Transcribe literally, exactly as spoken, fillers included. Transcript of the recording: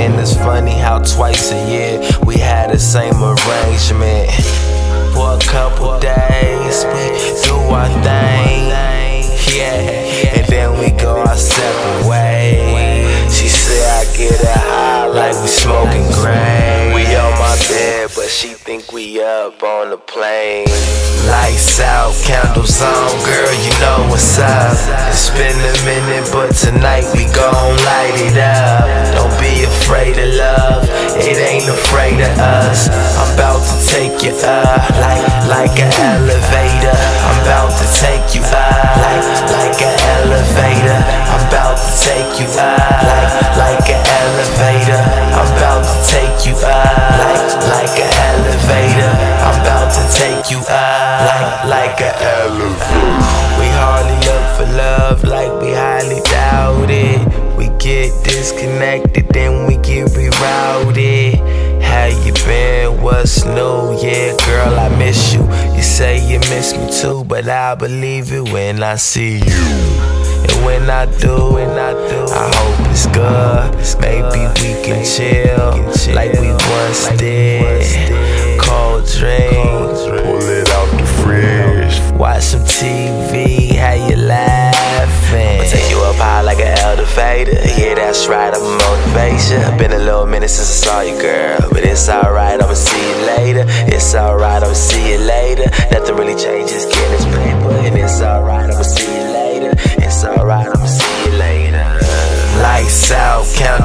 And it's funny how twice a year we had the same arrangement. For a couple days we do our thing, yeah, and then we go our separate ways. She said I get her high like we smoking gray. We on my bed, but she think we up on the plane. Lights out, candles on, girl, you know what's up. It's been a minute, but tonight we gon' light it up. Don't be afraid of love, it ain't afraid of us. I'm about to take you up, like, like an elevator. I'm about to take you up, like, like an elevator. I'm about to take you up, like, like an elevator. I'm about to take you up, like, like an elevator. I'm about to take you up, like, like an elevator. We hardly look for love, like we highly doubt it. We get disconnected, then we get rerouted. How you been? What's new? Yeah, girl, I miss you. You say you miss me too, but I believe it when I see you. And when I do, when I do, I hope it's good. Maybe we can chill like we once did. Cold drink, pull it out the fridge. Watch some T V, how you laughing? I'ma take you up high like an elevator. Yeah, that's right, I'm a motivation. Been a little minute since I saw you, girl, but it's alright, I'ma see you later. It's alright, I'ma see you later. Nothing really changes, getting this paper, and it's alright, I'ma see you later. It's alright, I'ma see you later. Lights out, count